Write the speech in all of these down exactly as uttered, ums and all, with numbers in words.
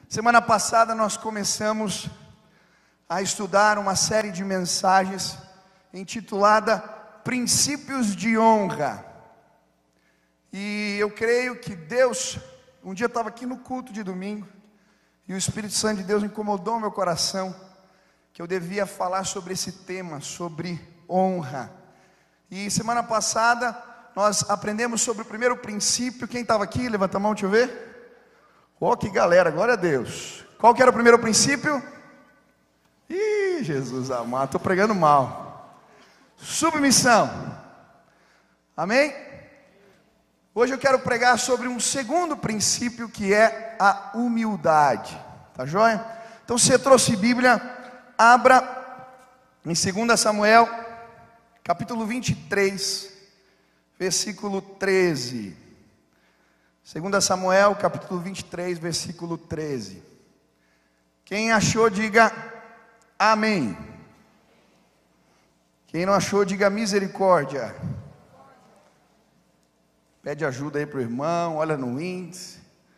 Semana passada nós começamos a estudar uma série de mensagens intitulada Princípios de Honra. E eu creio que Deus, um dia eu estava aqui no culto de domingo, e o Espírito Santo de Deus incomodou meu coração, que eu devia falar sobre esse tema, sobre honra. E semana passada nós aprendemos sobre o primeiro princípio. Quem estava aqui? Levanta a mão, deixa eu ver. Oh, que galera, glória a Deus. Qual que era o primeiro princípio? Ih, Jesus amado, estou pregando mal. Submissão. Amém? Hoje eu quero pregar sobre um segundo princípio, que é a humildade. Tá joia? Então, se você trouxe Bíblia, abra em dois Samuel, capítulo vinte e três, versículo treze. dois Samuel, capítulo vinte e três, versículo treze. Quem achou, diga amém. Quem não achou, diga misericórdia. Pede ajuda aí para o irmão, olha no índice.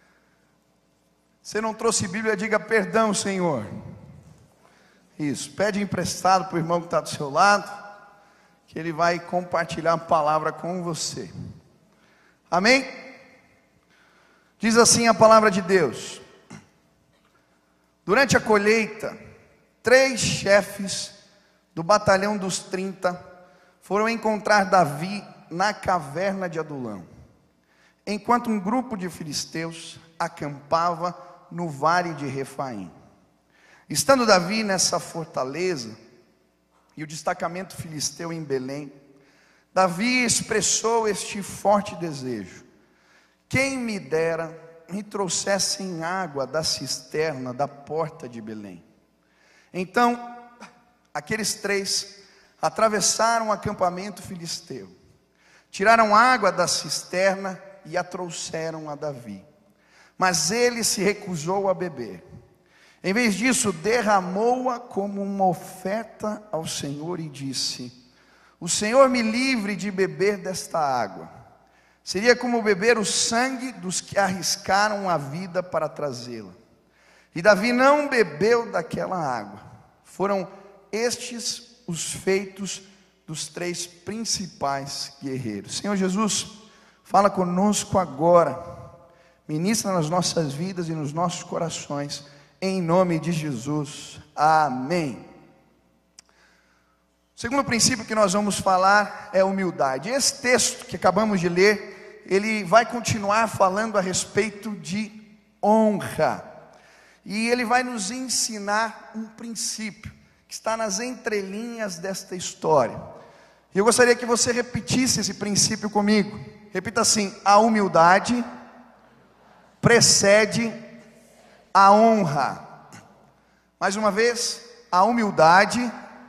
Se não trouxe Bíblia, diga perdão, Senhor. Isso, pede emprestado para o irmão que está do seu lado, que ele vai compartilhar a palavra com você. Amém? Diz assim a palavra de Deus: durante a colheita, três chefes do batalhão dos trinta foram encontrar Davi na caverna de Adulão, enquanto um grupo de filisteus acampava no vale de Refaim. Estando Davi nessa fortaleza e o destacamento filisteu em Belém, Davi expressou este forte desejo: quem me dera me trouxessem água da cisterna da porta de Belém. Então, aqueles três atravessaram o acampamento filisteu, tiraram água da cisterna e a trouxeram a Davi. Mas ele se recusou a beber. Em vez disso, derramou-a como uma oferta ao Senhor e disse: o Senhor me livre de beber desta água. Seria como beber o sangue dos que arriscaram a vida para trazê-la. E Davi não bebeu daquela água. Foram estes os feitos dos três principais guerreiros. Senhor Jesus, fala conosco agora. Ministra nas nossas vidas e nos nossos corações. Em nome de Jesus. Amém. O segundo princípio que nós vamos falar é humildade. Esse texto que acabamos de ler, ele vai continuar falando a respeito de honra. E ele vai nos ensinar um princípio que está nas entrelinhas desta história. E eu gostaria que você repetisse esse princípio comigo. Repita assim: a humildade precede a honra. Mais uma vez, a humildade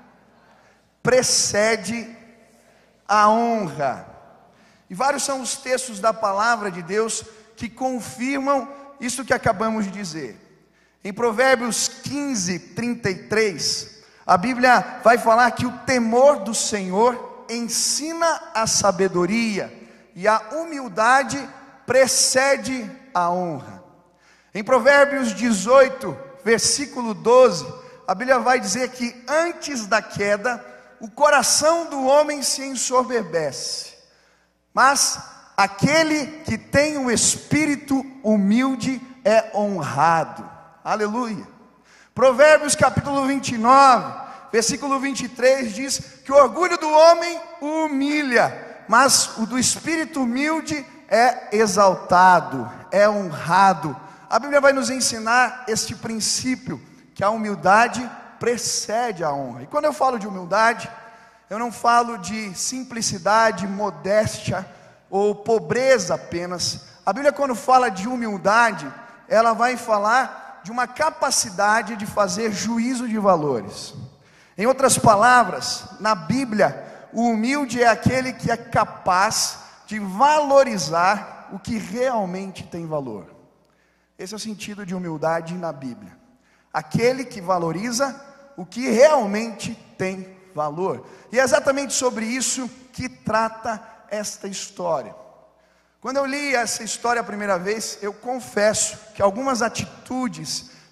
precede a honra. E vários são os textos da palavra de Deus que confirmam isso que acabamos de dizer. Em Provérbios quinze, trinta e três, a Bíblia vai falar que o temor do Senhor ensina a sabedoria, e a humildade precede a honra. Em Provérbios dezoito, versículo doze, a Bíblia vai dizer que antes da queda, o coração do homem se ensoberbece, mas aquele que tem um espírito humilde é honrado. Aleluia. Provérbios capítulo vinte e nove, versículo vinte e três diz que o orgulho do homem o humilha, mas o do espírito humilde é exaltado, é honrado. A Bíblia vai nos ensinar este princípio, que a humildade precede a honra. E quando eu falo de humildade, eu não falo de simplicidade, modéstia ou pobreza apenas. A Bíblia, quando fala de humildade, ela vai falar de uma capacidade de fazer juízo de valores. Em outras palavras, na Bíblia, o humilde é aquele que é capaz de valorizar o que realmente tem valor. Esse é o sentido de humildade na Bíblia. Aquele que valoriza o que realmente tem valor. E é exatamente sobre isso que trata esta história. Quando eu li essa história a primeira vez, eu confesso que algumas atitudes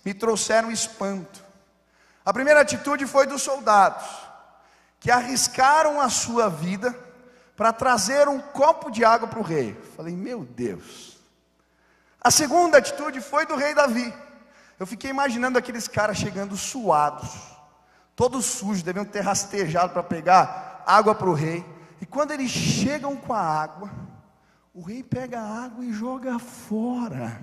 me trouxeram espanto. A primeira atitude foi dos soldados, que arriscaram a sua vida para trazer um copo de água para o rei. Falei, meu Deus. A segunda atitude foi do rei Davi. Eu fiquei imaginando aqueles caras chegando suados, todos sujos, deviam ter rastejado para pegar água para o rei. E quando eles chegam com a água, o rei pega a água e joga fora.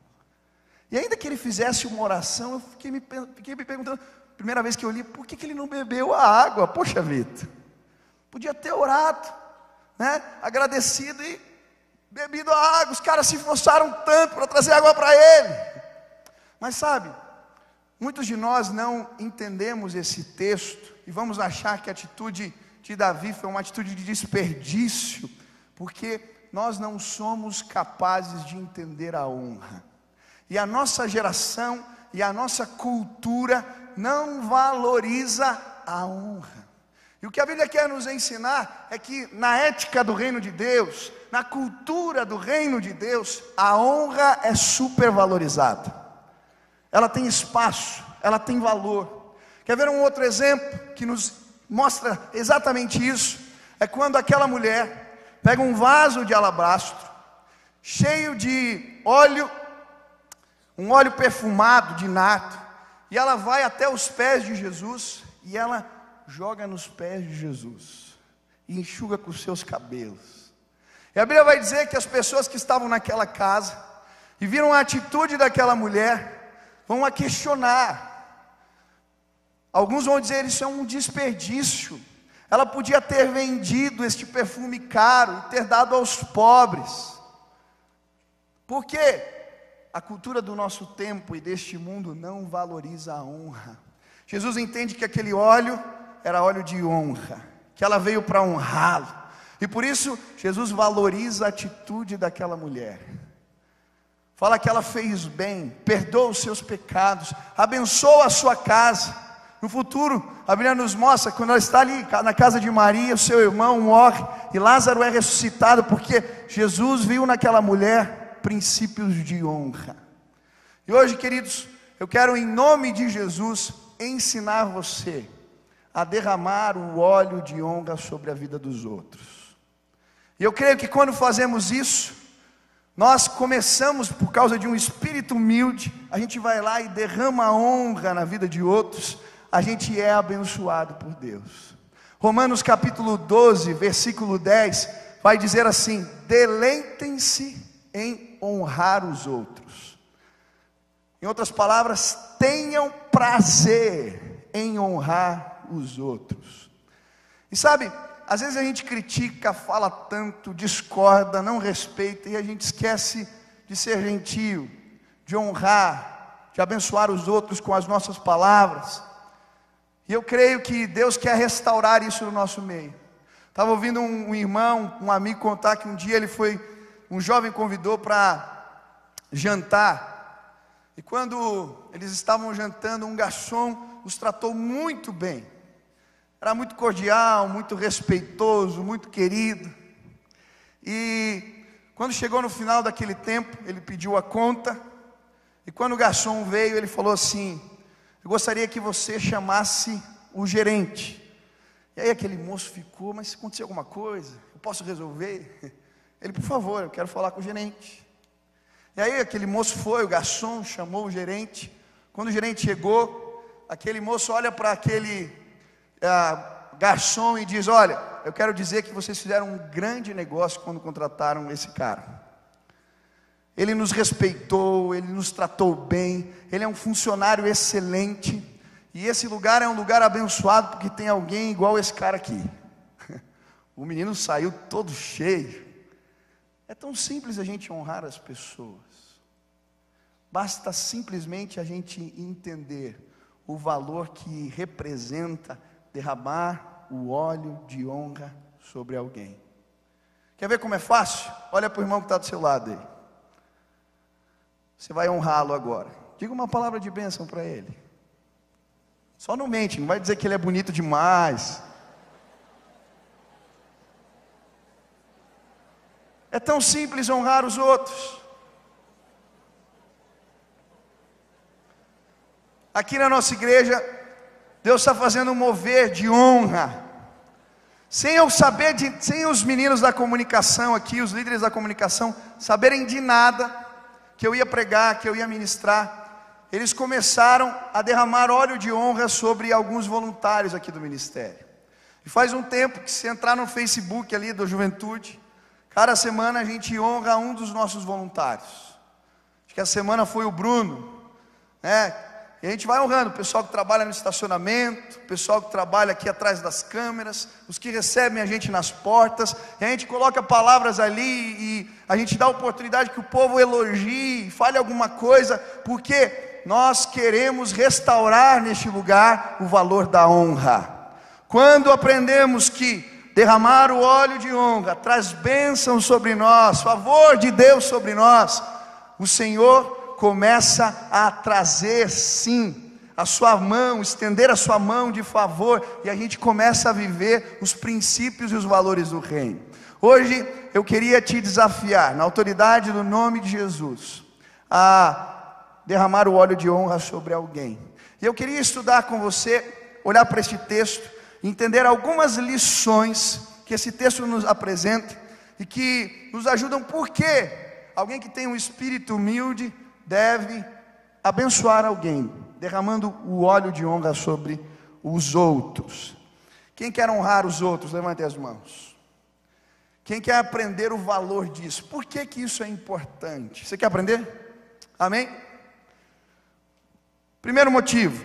E ainda que ele fizesse uma oração, eu fiquei me, fiquei me perguntando, primeira vez que eu li, por que, que ele não bebeu a água? Poxa vida, podia ter orado, né? Agradecido e bebido a água. Os caras se esforçaram tanto para trazer água para ele. Mas sabe, muitos de nós não entendemos esse texto e vamos achar que a atitude de Davi foi uma atitude de desperdício, porque nós não somos capazes de entender a honra. E a nossa geração e a nossa cultura não valoriza a honra. E o que a Bíblia quer nos ensinar é que na ética do reino de Deus, na cultura do reino de Deus, a honra é supervalorizada. Ela tem espaço, ela tem valor. Quer ver um outro exemplo que nos mostra exatamente isso? É quando aquela mulher pega um vaso de alabastro, cheio de óleo, um óleo perfumado de nardo, e ela vai até os pés de Jesus, e ela joga nos pés de Jesus, e enxuga com os seus cabelos. E a Bíblia vai dizer que as pessoas que estavam naquela casa, e viram a atitude daquela mulher, vão a questionar. Alguns vão dizer, isso é um desperdício, ela podia ter vendido este perfume caro, e ter dado aos pobres. Por quê? A cultura do nosso tempo e deste mundo não valoriza a honra. Jesus entende que aquele óleo era óleo de honra, que ela veio para honrá-lo, e por isso Jesus valoriza a atitude daquela mulher. Fala que ela fez bem, perdoa os seus pecados, abençoa a sua casa. No futuro, a Bíblia nos mostra, quando ela está ali na casa de Maria, o seu irmão morre, e Lázaro é ressuscitado, porque Jesus viu naquela mulher princípios de honra. E hoje, queridos, eu quero em nome de Jesus ensinar você a derramar o óleo de honra sobre a vida dos outros. E eu creio que quando fazemos isso, nós começamos por causa de um espírito humilde, a gente vai lá e derrama a honra na vida de outros, a gente é abençoado por Deus. Romanos capítulo doze, versículo dez, vai dizer assim: deleitem-se em honrar os outros. Em outras palavras, tenham prazer em honrar os outros. E sabe, às vezes a gente critica, fala tanto, discorda, não respeita, e a gente esquece de ser gentil, de honrar, de abençoar os outros com as nossas palavras. E eu creio que Deus quer restaurar isso no nosso meio. Estava ouvindo um, um irmão, um amigo contar que um dia ele foi, um jovem convidou para jantar, e quando eles estavam jantando, um garçom os tratou muito bem, era muito cordial, muito respeitoso, muito querido. E quando chegou no final daquele tempo, ele pediu a conta, e quando o garçom veio, ele falou assim: eu gostaria que você chamasse o gerente. E aí aquele moço ficou: mas se acontecer alguma coisa, eu posso resolver? Ele: por favor, eu quero falar com o gerente. E aí aquele moço foi, o garçom chamou o gerente. Quando o gerente chegou, aquele moço olha para aquele ah, garçom e diz: olha, eu quero dizer que vocês fizeram um grande negócio quando contrataram esse cara. Ele nos respeitou, ele nos tratou bem, ele é um funcionário excelente, e esse lugar é um lugar abençoado porque tem alguém igual esse cara aqui. O menino saiu todo cheio. É tão simples a gente honrar as pessoas. Basta simplesmente a gente entender o valor que representa derramar o óleo de honra sobre alguém. Quer ver como é fácil? Olha para o irmão que está do seu lado aí. Você vai honrá-lo agora. Diga uma palavra de bênção para ele. Só não mente, não vai dizer que ele é bonito demais. É tão simples honrar os outros. aqui na nossa igreja, Deus está fazendo um mover de honra. Sem eu saber, de, sem os meninos da comunicação aqui, os líderes da comunicação, saberem de nada, que eu ia pregar, que eu ia ministrar, eles começaram a derramar óleo de honra sobre alguns voluntários aqui do ministério. E faz um tempo que, se entrar no Facebook ali da Juventude, cada semana a gente honra um dos nossos voluntários. Acho que a semana foi o Bruno, né? E a gente vai honrando o pessoal que trabalha no estacionamento, o pessoal que trabalha aqui atrás das câmeras, os que recebem a gente nas portas, e a gente coloca palavras ali e a gente dá a oportunidade que o povo elogie, fale alguma coisa, porque nós queremos restaurar neste lugar o valor da honra. Quando aprendemos que derramar o óleo de honra traz bênção sobre nós, favor de Deus sobre nós, o Senhor começa a trazer sim a sua mão, estender a sua mão de favor, e a gente começa a viver os princípios e os valores do reino. Hoje eu queria te desafiar, na autoridade do nome de Jesus, a derramar o óleo de honra sobre alguém. E eu queria estudar com você, olhar para este texto, entender algumas lições que esse texto nos apresenta e que nos ajudam, porque alguém que tem um espírito humilde deve abençoar alguém, derramando o óleo de honra sobre os outros. Quem quer honrar os outros, levante as mãos. Quem quer aprender o valor disso? Por que que isso é importante? Você quer aprender? Amém? Primeiro motivo: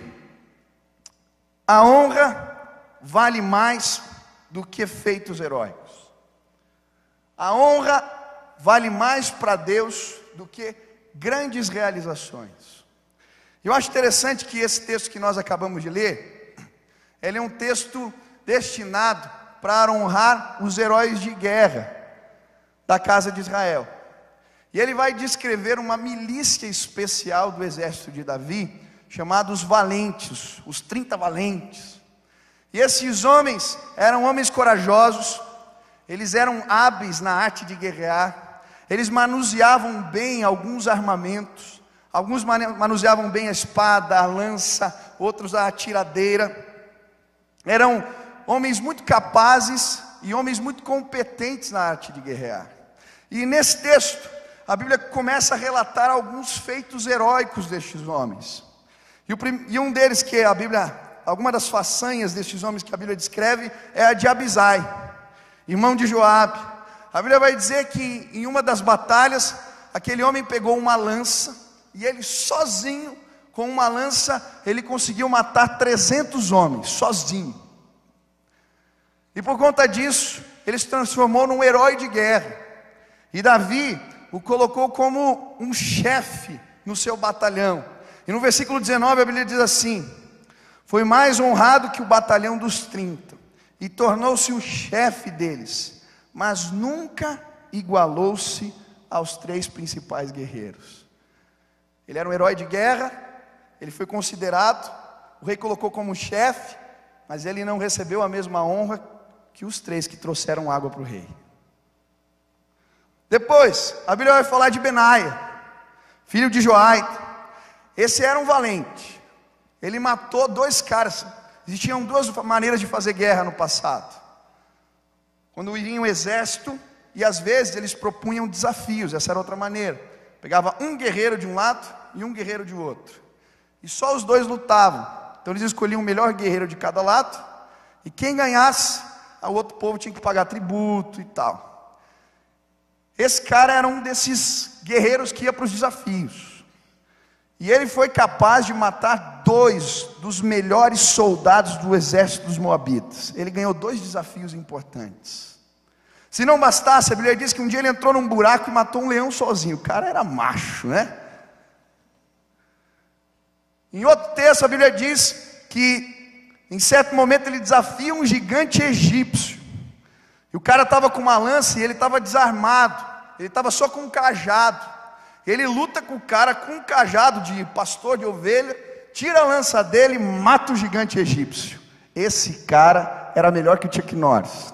a honra vale mais do que feitos heróicos. A honra vale mais para Deus do que grandes realizações. Eu acho interessante que esse texto que nós acabamos de ler, ele é um texto destinado para honrar os heróis de guerra da casa de Israel. E ele vai descrever uma milícia especial do exército de Davi, chamados valentes, os trinta valentes. E esses homens eram homens corajosos, eles eram hábeis na arte de guerrear, eles manuseavam bem alguns armamentos, alguns manuseavam bem a espada, a lança, outros a tiradeira. Eram homens muito capazes e homens muito competentes na arte de guerrear. E nesse texto, a Bíblia começa a relatar alguns feitos heróicos destes homens. E, o prim... e um deles que a Bíblia, alguma das façanhas destes homens que a Bíblia descreve, é a de Abisai, irmão de Joabe. A Bíblia vai dizer que em uma das batalhas, aquele homem pegou uma lança, e ele sozinho, com uma lança, ele conseguiu matar trezentos homens, sozinho. E por conta disso, ele se transformou num herói de guerra. E Davi o colocou como um chefe no seu batalhão. E no versículo dezenove a Bíblia diz assim: foi mais honrado que o batalhão dos trinta, e tornou-se o chefe deles, mas nunca igualou-se aos três principais guerreiros. Ele era um herói de guerra, ele foi considerado, o rei colocou como chefe, mas ele não recebeu a mesma honra que os três que trouxeram água para o rei. Depois, a Bíblia vai falar de Benaia, filho de Joiada. Esse era um valente, ele matou dois caras. Existiam duas maneiras de fazer guerra no passado. Quando iria um exército, e às vezes eles propunham desafios, essa era outra maneira. Pegava um guerreiro de um lado e um guerreiro de outro, e só os dois lutavam. Então eles escolhiam o melhor guerreiro de cada lado, e quem ganhasse, o outro povo tinha que pagar tributo e tal. Esse cara era um desses guerreiros que ia para os desafios, e ele foi capaz de matar dois dos melhores soldados do exército dos moabitas. Ele ganhou dois desafios importantes. Se não bastasse, a Bíblia diz que um dia ele entrou num buraco e matou um leão sozinho. O cara era macho, né? Em outro texto a Bíblia diz que em certo momento ele desafia um gigante egípcio. E o cara estava com uma lança e ele estava desarmado. Ele estava só com um cajado. Ele luta com o cara com um cajado de pastor de ovelha, tira a lança dele e mata o gigante egípcio. Esse cara era melhor que o Chuck Norris.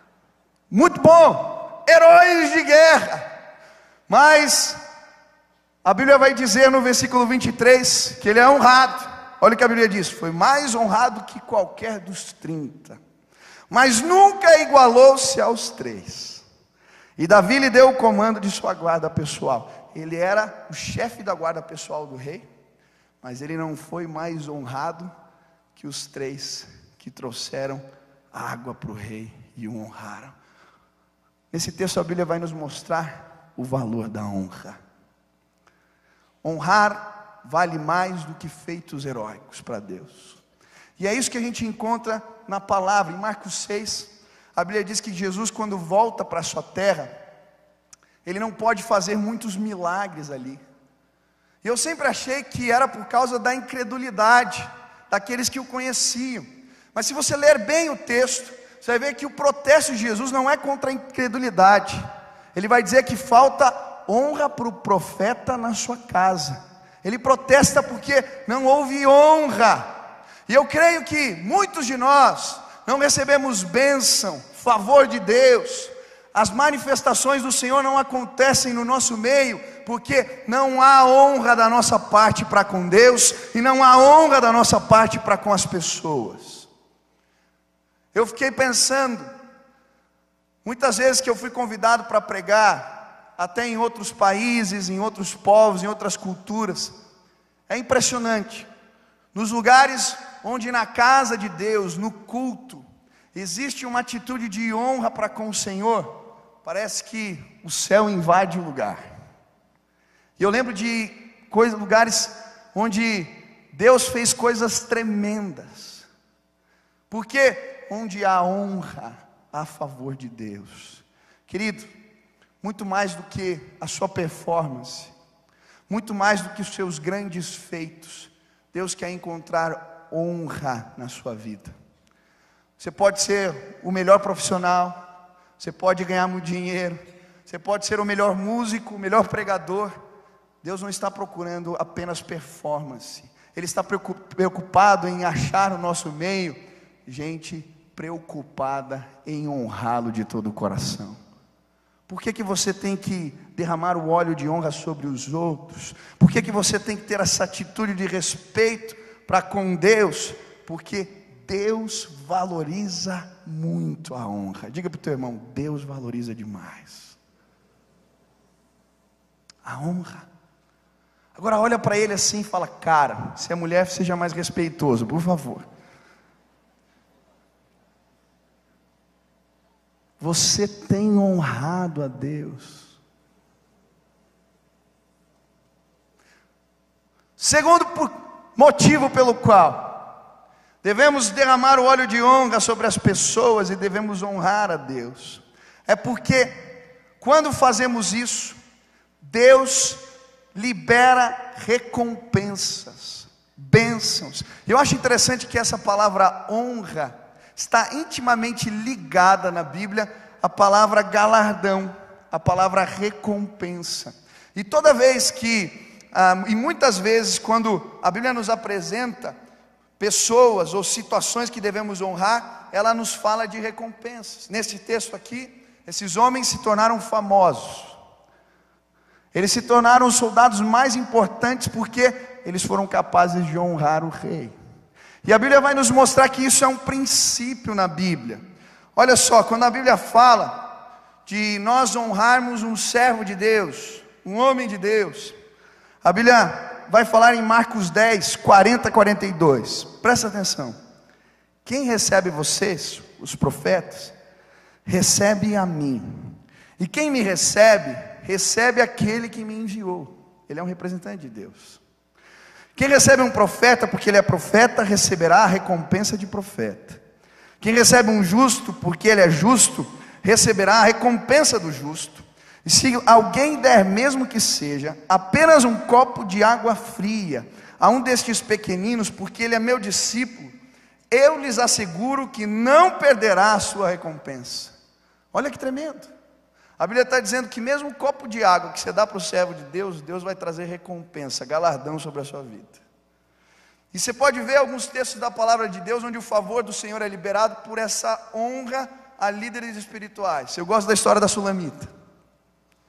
Muito bom, heróis de guerra. Mas A Bíblia vai dizer no versículo vinte e três que ele é honrado. Olha o que a Bíblia diz: foi mais honrado que qualquer dos trinta, mas nunca igualou-se aos três. E Davi lhe deu o comando de sua guarda pessoal. Ele era o chefe da guarda pessoal do rei, mas ele não foi mais honrado que os três que trouxeram água para o rei e o honraram. Nesse texto a Bíblia vai nos mostrar o valor da honra. Honrar vale mais do que feitos heróicos para Deus. E é isso que a gente encontra na palavra. Em Marcos seis, a Bíblia diz que Jesus, quando volta para a sua terra, ele não pode fazer muitos milagres ali. E eu sempre achei que era por causa da incredulidade daqueles que o conheciam. Mas se você ler bem o texto, você vai ver que o protesto de Jesus não é contra a incredulidade. Ele vai dizer que falta honra para o profeta na sua casa. Ele protesta porque não houve honra. E eu creio que muitos de nós não recebemos bênção, favor de Deus. As manifestações do Senhor não acontecem no nosso meio porque não há honra da nossa parte para com Deus e não há honra da nossa parte para com as pessoas. Eu fiquei pensando, muitas vezes que eu fui convidado para pregar, até em outros países, em outros povos, em outras culturas, é impressionante, nos lugares onde na casa de Deus, no culto, existe uma atitude de honra para com o Senhor, parece que o céu invade o lugar. E eu lembro de coisas, lugares onde Deus fez coisas tremendas, porque onde há honra a favor de Deus, querido, muito mais do que a sua performance, muito mais do que os seus grandes feitos, Deus quer encontrar honra na sua vida. Você pode ser o melhor profissional, você pode ganhar muito dinheiro, você pode ser o melhor músico, o melhor pregador. Deus não está procurando apenas performance, Ele está preocupado em achar no nosso meio gente preocupada em honrá-lo de todo o coração. Por que que você tem que derramar o óleo de honra sobre os outros? Por que que você tem que ter essa atitude de respeito para com Deus? Porque Deus valoriza muito a honra. Diga para o teu irmão: Deus valoriza demais a honra. Agora olha para ele assim e fala: cara, se é mulher, seja mais respeitoso, por favor. Você tem honrado a Deus. Segundo motivo pelo qual devemos derramar o óleo de honra sobre as pessoas e devemos honrar a Deus, é porque quando fazemos isso, Deus libera recompensas, bênçãos. Eu acho interessante que essa palavra honra está intimamente ligada na Bíblia à palavra galardão, à palavra recompensa. E toda vez que, ah, e muitas vezes quando a Bíblia nos apresenta pessoas ou situações que devemos honrar, ela nos fala de recompensas. Nesse texto aqui, esses homens se tornaram famosos. Eles se tornaram os soldados mais importantes porque eles foram capazes de honrar o rei. E a Bíblia vai nos mostrar que isso é um princípio na Bíblia. Olha só, quando a Bíblia fala de nós honrarmos um servo de Deus, um homem de Deus, a Bíblia vai falar em Marcos dez, quarenta a quarenta e dois. Presta atenção. Quem recebe vocês, os profetas, recebe a mim. E quem me recebe, recebe aquele que me enviou. Ele é um representante de Deus. Quem recebe um profeta, porque ele é profeta, receberá a recompensa de profeta. Quem recebe um justo, porque ele é justo, receberá a recompensa do justo. E se alguém der, mesmo que seja, apenas um copo de água fria a um destes pequeninos, porque ele é meu discípulo, eu lhes asseguro que não perderá a sua recompensa. Olha que tremendo. A Bíblia está dizendo que mesmo um copo de água que você dá para o servo de Deus, Deus vai trazer recompensa, galardão sobre a sua vida. E você pode ver alguns textos da palavra de Deus, onde o favor do Senhor é liberado por essa honra a líderes espirituais. Eu gosto da história da Sulamita.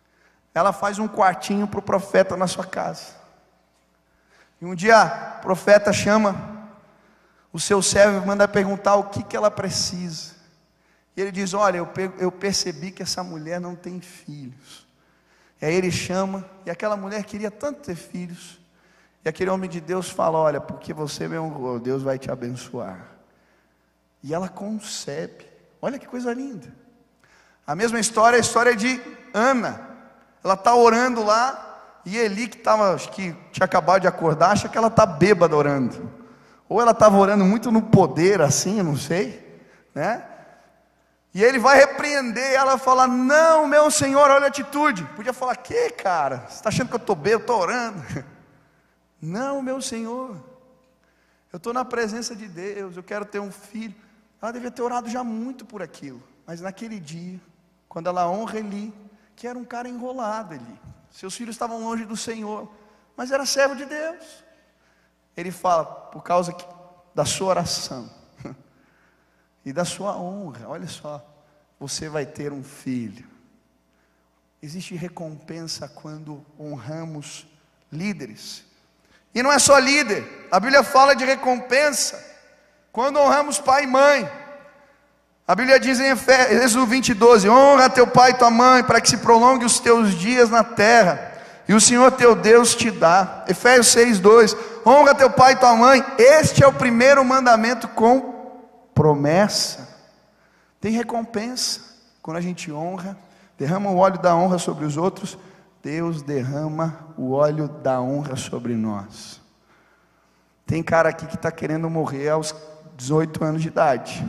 ela faz um quartinho para o profeta na sua casa. E um dia o profeta chama o seu servo e manda perguntar o que, que ela precisa. E ele diz: olha, eu, eu percebi que essa mulher não tem filhos. E aí ele chama, e aquela mulher queria tanto ter filhos. E aquele homem de Deus fala: olha, porque você me honrou, Deus vai te abençoar. E ela concebe. Olha que coisa linda. A mesma história é a história de Ana. Ela está orando lá, e Eli, que tava, acho que tinha acabado de acordar, acha que ela está bêbada orando. Ou ela estava orando muito no poder, assim, eu não sei, né? E ele vai repreender, ela fala: não, meu Senhor, olha a atitude. Podia falar: que cara, você está achando que eu estou bêbado, estou orando? Não, meu Senhor, eu estou na presença de Deus, eu quero ter um filho. Ela devia ter orado já muito por aquilo. Mas naquele dia, quando ela honra Eli, que era um cara enrolado, Eli, seus filhos estavam longe do Senhor, mas era servo de Deus. Ele fala: por causa da sua oração e da sua honra, olha só, você vai ter um filho. Existe recompensa quando honramos líderes. E não é só líder, a Bíblia fala de recompensa quando honramos pai e mãe. A Bíblia diz em Êxodo vinte, doze: honra teu pai e tua mãe, para que se prolongue os teus dias na terra, e o Senhor teu Deus te dá. Efésios seis, dois: honra teu pai e tua mãe, este é o primeiro mandamento com promessa. Tem recompensa quando a gente honra, derrama o óleo da honra sobre os outros. Deus derrama o óleo da honra sobre nós. Tem cara aqui que está querendo morrer aos dezoito anos de idade.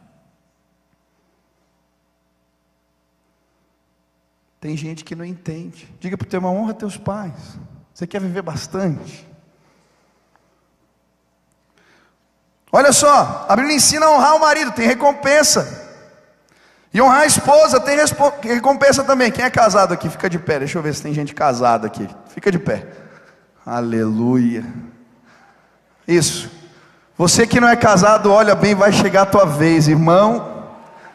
Tem gente que não entende. Diga para o teu irmão: honra teus pais. Você quer viver bastante? Olha só, a Bíblia ensina a honrar o marido, tem recompensa. E honrar a esposa tem recompensa também. Quem é casado aqui, fica de pé. Deixa eu ver se tem gente casada aqui. Fica de pé. Aleluia. Isso. Você que não é casado, olha bem, vai chegar a tua vez, irmão.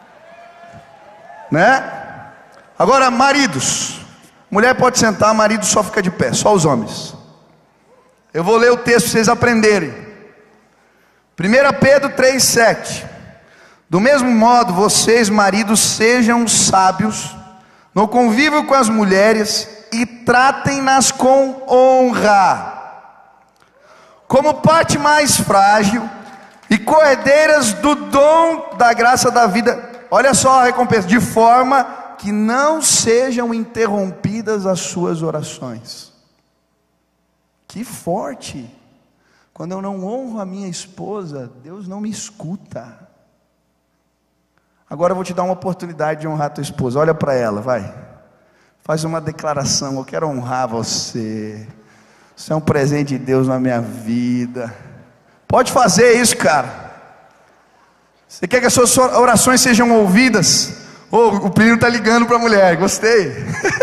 Né? Agora, maridos. Mulher pode sentar, marido só fica de pé. Só os homens. Eu vou ler o texto para vocês aprenderem. primeira Pedro três, sete. Do mesmo modo, vocês, maridos, sejam sábios no convívio com as mulheres e tratem-nas com honra, como parte mais frágil e coerdeiras do dom da graça da vida. Olha só a recompensa: de forma que não sejam interrompidas as suas orações. Que forte! Quando eu não honro a minha esposa, Deus não me escuta. Agora eu vou te dar uma oportunidade de honrar a tua esposa. Olha para ela, vai. Faz uma declaração: eu quero honrar você. Você é um presente de Deus na minha vida. Pode fazer isso, cara. Você quer que as suas orações sejam ouvidas? Oh, o menino está ligando para a mulher. Gostei.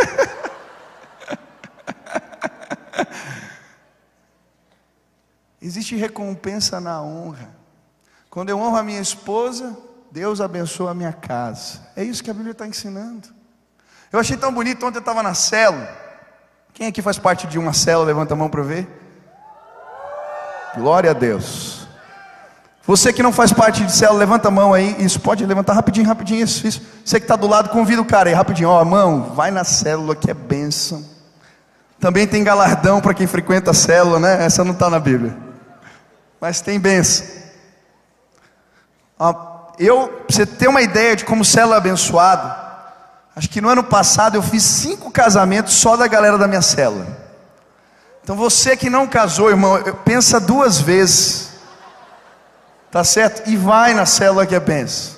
Existe recompensa na honra. Quando eu honro a minha esposa, Deus abençoa a minha casa. É isso que a Bíblia está ensinando. Eu achei tão bonito, ontem eu estava na célula. Quem aqui faz parte de uma célula? Levanta a mão para eu ver. Glória a Deus. Você que não faz parte de célula, levanta a mão aí. Isso, pode levantar rapidinho, rapidinho. Isso, isso. Você que está do lado, convida o cara aí, rapidinho. Ó, mão, vai na célula que é bênção. Também tem galardão para quem frequenta a célula, né? Essa não está na Bíblia, mas tem bênção. Ó, Eu, pra você ter uma ideia de como célula é abençoado, acho que no ano passado eu fiz cinco casamentos só da galera da minha célula. Então você que não casou, irmão, pensa duas vezes, tá certo? E vai na célula que é bênção.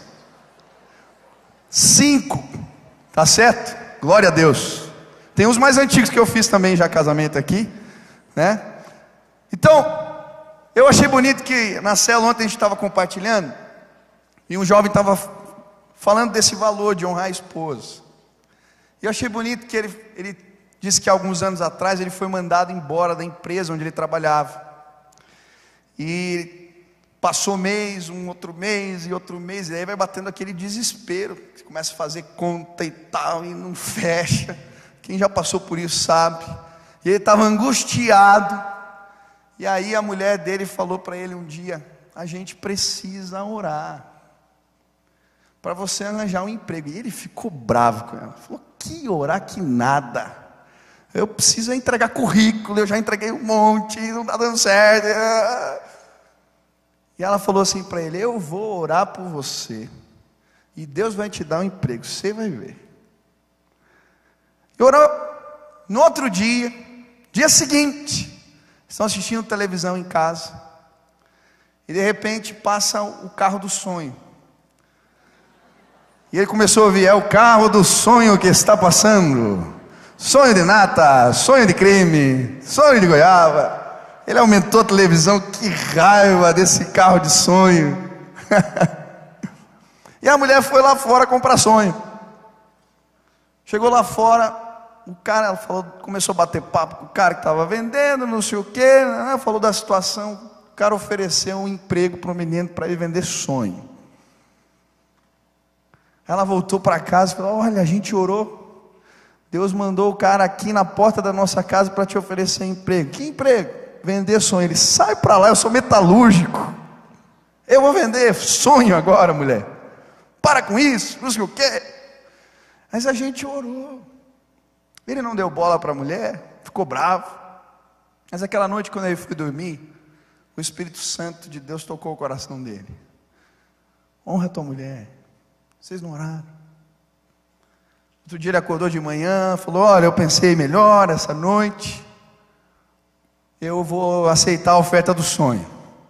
Cinco, tá certo? Glória a Deus. Tem uns mais antigos que eu fiz também já casamento aqui, né? Então, eu achei bonito que na célula ontem a gente estava compartilhando, e um jovem estava falando desse valor de honrar a esposa. E eu achei bonito que ele, ele disse que alguns anos atrás ele foi mandado embora da empresa onde ele trabalhava. E passou mês, um outro mês e outro mês, e aí vai batendo aquele desespero. Você começa a fazer conta e tal, e não fecha. Quem já passou por isso sabe. E ele estava angustiado. E aí a mulher dele falou para ele um dia: a gente precisa orar para você arranjar um emprego. E ele ficou bravo com ela. Falou: que orar que nada. Eu preciso entregar currículo, eu já entreguei um monte, não está dando certo. E ela falou assim para ele: eu vou orar por você, e Deus vai te dar um emprego, você vai ver. E orou. No outro dia, dia seguinte, estão assistindo televisão em casa, e de repente passa o carro do sonho. E ele começou a ouvir: é o carro do sonho que está passando. Sonho de nata, sonho de creme, sonho de goiaba. Ele aumentou a televisão. Que raiva desse carro de sonho. E a mulher foi lá fora comprar sonho. Chegou lá fora, o cara, ela falou, começou a bater papo com o cara que estava vendendo, não sei o quê, né? Falou da situação. O cara ofereceu um emprego para o menino, para ele vender sonho. Ela voltou para casa e falou: olha, a gente orou, Deus mandou o cara aqui na porta da nossa casa para te oferecer emprego. Que emprego? Vender sonho. Ele: sai para lá, eu sou metalúrgico, eu vou vender sonho agora, mulher, para com isso, não sei o quê. Mas a gente orou. Ele não deu bola para a mulher, ficou bravo. Mas aquela noite, quando ele foi dormir, o Espírito Santo de Deus tocou o coração dele: honra a tua mulher. Vocês não oraram? Outro dia ele acordou de manhã, falou: olha, eu pensei melhor essa noite, eu vou aceitar a oferta do sonho.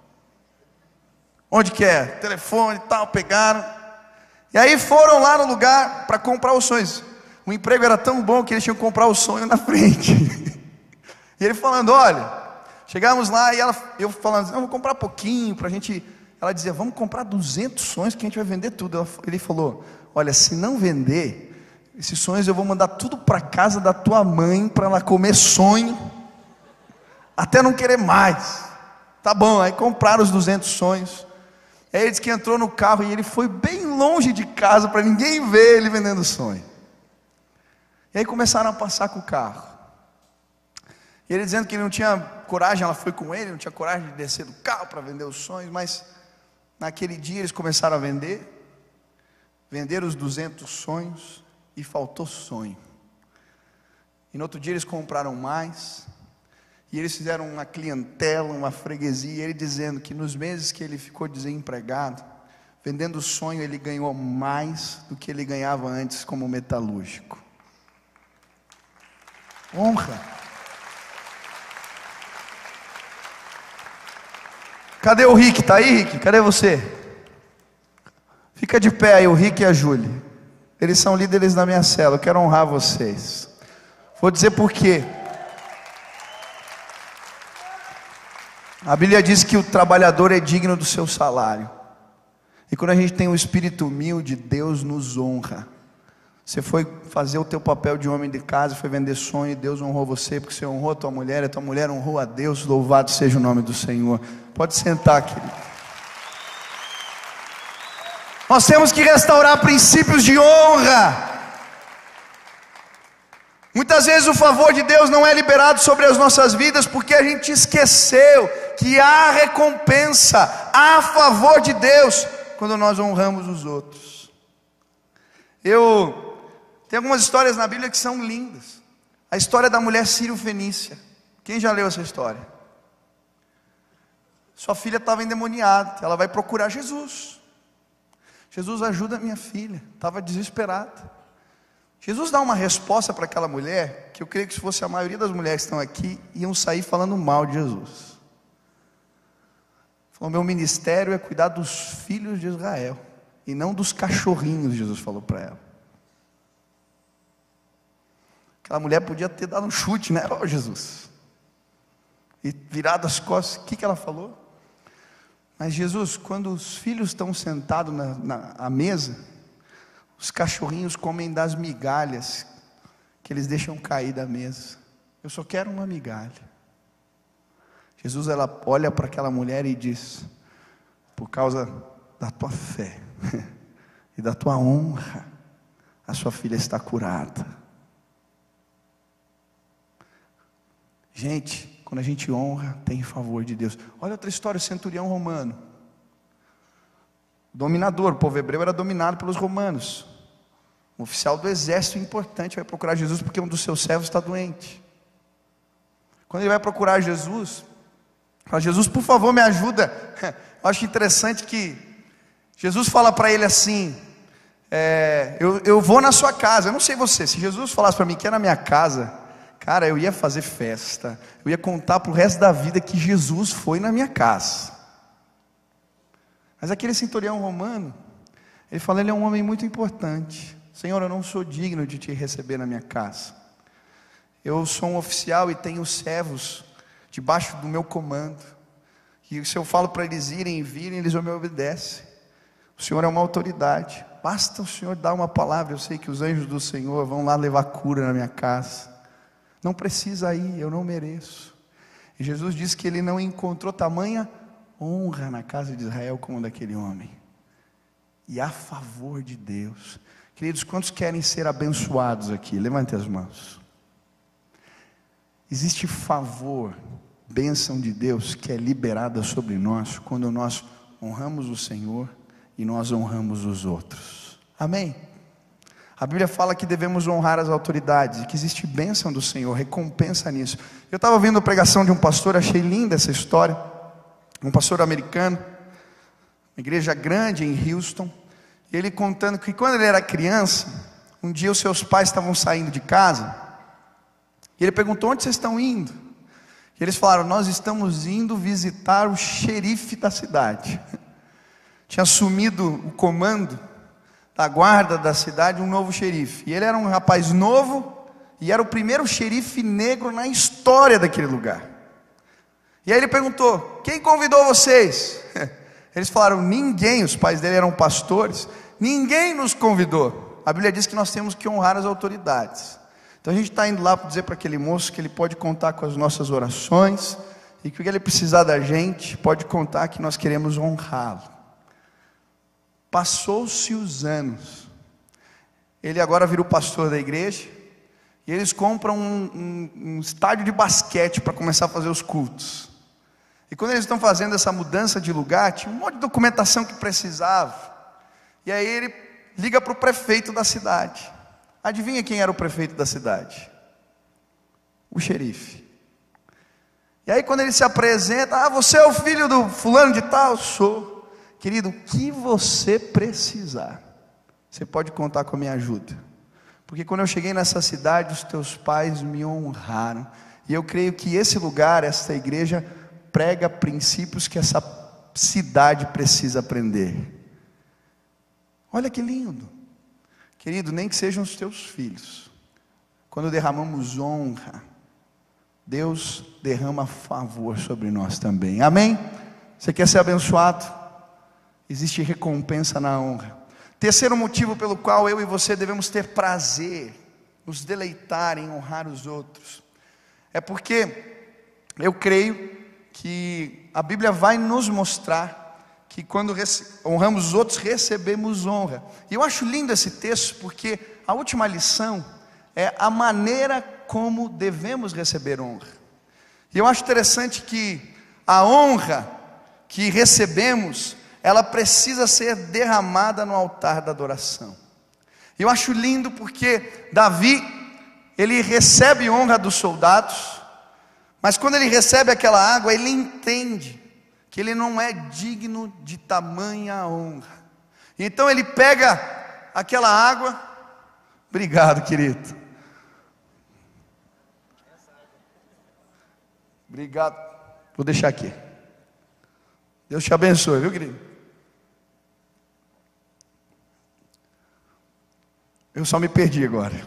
Onde que é? Telefone e tal, pegaram. E aí foram lá no lugar para comprar os sonhos. O emprego era tão bom que eles tinham que comprar o sonho na frente. E ele falando: olha, chegamos lá e ela, eu falando: não, vou comprar pouquinho para a gente. Ela dizia: vamos comprar duzentos sonhos que a gente vai vender tudo. Ela, ele falou: olha, se não vender esses sonhos, eu vou mandar tudo para casa da tua mãe, para ela comer sonho, até não querer mais. Tá bom. Aí compraram os duzentos sonhos. Aí ele disse que entrou no carro e ele foi bem longe de casa, para ninguém ver ele vendendo sonho. E aí começaram a passar com o carro. E ele dizendo que ele não tinha coragem, ela foi com ele, não tinha coragem de descer do carro para vender os sonhos. Mas naquele dia eles começaram a vender. Venderam os duzentos sonhos e faltou sonho. E no outro dia eles compraram mais. E eles fizeram uma clientela, uma freguesia. Ele dizendo que nos meses que ele ficou desempregado, vendendo sonho, ele ganhou mais do que ele ganhava antes como metalúrgico. Honra. Cadê o Rick? Está aí, Rick? Cadê você? Fica de pé aí, o Rick e a Júlia. Eles são líderes da minha célula, eu quero honrar vocês. Vou dizer por quê. A Bíblia diz que o trabalhador é digno do seu salário. E quando a gente tem um espírito humilde, Deus nos honra. Você foi fazer o teu papel de homem de casa, foi vender sonho, e Deus honrou você, porque você honrou a tua mulher, a tua mulher honrou a Deus. Louvado seja o nome do Senhor. Pode sentar, querido. Nós temos que restaurar princípios de honra. Muitas vezes o favor de Deus não é liberado sobre as nossas vidas, porque a gente esqueceu que há recompensa, há favor de Deus, quando nós honramos os outros. Eu... Tem algumas histórias na Bíblia que são lindas. A história da mulher sírio-fenícia. Quem já leu essa história? Sua filha estava endemoniada. Ela vai procurar Jesus. Jesus, ajuda a minha filha. Estava desesperada. Jesus dá uma resposta para aquela mulher, que eu creio que se fosse a maioria das mulheres que estão aqui, iam sair falando mal de Jesus. Falou: meu ministério é cuidar dos filhos de Israel, e não dos cachorrinhos, Jesus falou para ela. Aquela mulher podia ter dado um chute, né? Oh, Jesus. E virado as costas, o que, que ela falou? Mas Jesus, quando os filhos estão sentados na, na à mesa, os cachorrinhos comem das migalhas que eles deixam cair da mesa. Eu só quero uma migalha. Jesus, ela olha para aquela mulher e diz: por causa da tua fé e da tua honra, a sua filha está curada. Gente, quando a gente honra, tem favor de Deus. Olha outra história, o centurião romano. Dominador, o povo hebreu era dominado pelos romanos. Um oficial do exército importante vai procurar Jesus porque um dos seus servos está doente. Quando ele vai procurar Jesus, fala: Jesus, por favor, me ajuda. Eu acho interessante que Jesus fala para ele assim: é, eu, eu vou na sua casa. Eu não sei você, se Jesus falasse para mim que é na minha casa, cara, eu ia fazer festa, eu ia contar para o resto da vida que Jesus foi na minha casa. Mas aquele centurião romano, ele fala: ele é um homem muito importante. Senhor, eu não sou digno de te receber na minha casa. Eu sou um oficial e tenho servos debaixo do meu comando. E se eu falo para eles irem e virem, eles me obedecem. O Senhor é uma autoridade. Basta o Senhor dar uma palavra. Eu sei que os anjos do Senhor vão lá levar cura na minha casa. Não precisa ir, eu não mereço. E Jesus disse que ele não encontrou tamanha honra na casa de Israel como daquele homem. E a favor de Deus. Queridos, quantos querem ser abençoados aqui? Levante as mãos. Existe favor, bênção de Deus que é liberada sobre nós quando nós honramos o Senhor e nós honramos os outros. Amém? A Bíblia fala que devemos honrar as autoridades e que existe bênção do Senhor, recompensa nisso. Eu estava ouvindo a pregação de um pastor, achei linda essa história. Um pastor americano, uma igreja grande em Houston. E ele contando que quando ele era criança, um dia os seus pais estavam saindo de casa. E ele perguntou: onde vocês estão indo? E eles falaram: nós estamos indo visitar o xerife da cidade. Tinha assumido o comando da guarda da cidade um novo xerife. E ele era um rapaz novo e era o primeiro xerife negro na história daquele lugar. E aí ele perguntou: quem convidou vocês? Eles falaram: ninguém. Os pais dele eram pastores. Ninguém nos convidou. A Bíblia diz que nós temos que honrar as autoridades. Então a gente está indo lá para dizer para aquele moço que ele pode contar com as nossas orações, e que o que ele precisar da gente, pode contar que nós queremos honrá-lo. Passou-se os anos, ele agora virou pastor da igreja, e eles compram um, um, um estádio de basquete para começar a fazer os cultos. E quando eles estão fazendo essa mudança de lugar, tinha um monte de documentação que precisava. E aí ele liga para o prefeito da cidade. Adivinha quem era o prefeito da cidade? O xerife. E aí quando ele se apresenta: ah, você é o filho do fulano de tal? Sou. Querido, o que você precisar, você pode contar com a minha ajuda. Porque quando eu cheguei nessa cidade, os teus pais me honraram. E eu creio que esse lugar, essa igreja, prega princípios que essa cidade precisa aprender. Olha que lindo. Querido, nem que sejam os teus filhos. Quando derramamos honra, Deus derrama favor sobre nós também. Amém? Você quer ser abençoado? Existe recompensa na honra. Terceiro motivo pelo qual eu e você devemos ter prazer, nos deleitar em honrar os outros, é porque eu creio que a Bíblia vai nos mostrar que quando honramos os outros, recebemos honra. E eu acho lindo esse texto, porque a última lição é a maneira como devemos receber honra. E eu acho interessante que a honra que recebemos, ela precisa ser derramada no altar da adoração. E eu acho lindo porque Davi, ele recebe honra dos soldados, mas quando ele recebe aquela água, ele entende que ele não é digno de tamanha honra. Então ele pega aquela água. Obrigado, querido. Obrigado. Vou deixar aqui. Deus te abençoe, viu, querido? Eu só me perdi agora.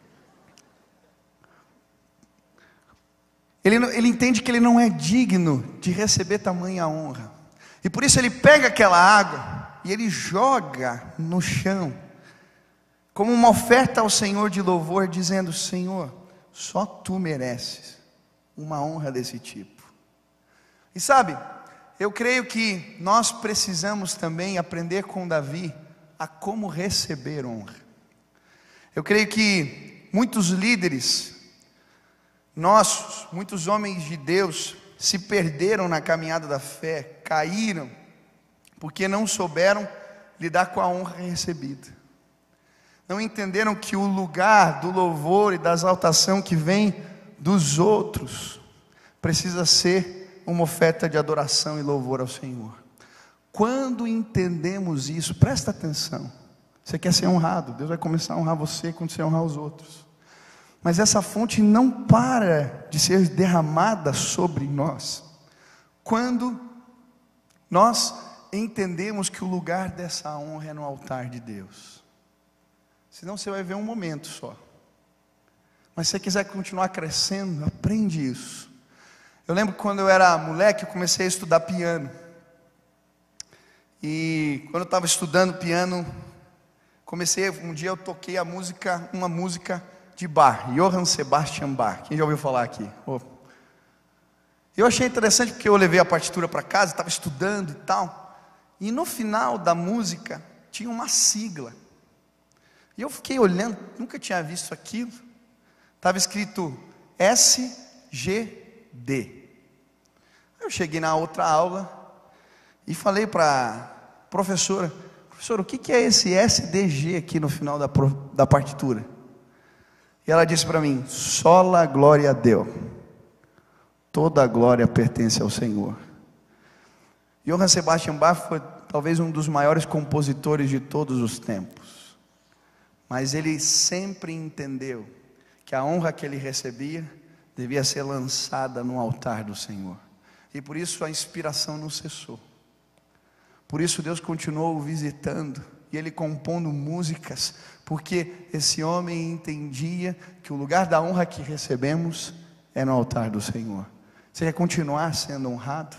Ele, ele entende que ele não é digno de receber tamanha honra. E por isso ele pega aquela água e ele joga no chão, como uma oferta ao Senhor de louvor, dizendo: Senhor, só Tu mereces uma honra desse tipo. E sabe, eu creio que nós precisamos também aprender com Davi a como receber honra. Eu creio que muitos líderes nossos, muitos homens de Deus se perderam na caminhada da fé, caíram, porque não souberam lidar com a honra recebida. Não entenderam que o lugar do louvor e da exaltação que vem dos outros precisa ser uma oferta de adoração e louvor ao Senhor. Quando entendemos isso, presta atenção. Você quer ser honrado, Deus vai começar a honrar você quando você honrar os outros. Mas essa fonte não para de ser derramada sobre nós quando nós entendemos que o lugar dessa honra é no altar de Deus. Senão você vai ver um momento só. Mas se você quiser continuar crescendo, aprende isso. Eu lembro que quando eu era moleque, eu comecei a estudar piano. E quando eu estava estudando piano, comecei, um dia eu toquei a música, uma música de Bach, Johann Sebastian Bach. Quem já ouviu falar aqui? Oh. Eu achei interessante porque eu levei a partitura para casa, estava estudando e tal. E no final da música tinha uma sigla. E eu fiquei olhando, nunca tinha visto aquilo. Estava escrito S G D. Eu cheguei na outra aula e falei para a professora: professora, o que é esse S D G aqui no final da, da partitura? E ela disse para mim: sola glória a Deus, toda a glória pertence ao Senhor. Johann Sebastian Bach foi talvez um dos maiores compositores de todos os tempos, mas ele sempre entendeu que a honra que ele recebia devia ser lançada no altar do Senhor, e por isso a inspiração não cessou. Por isso Deus continuou o visitando e ele compondo músicas, porque esse homem entendia que o lugar da honra que recebemos é no altar do Senhor. Você quer continuar sendo honrado?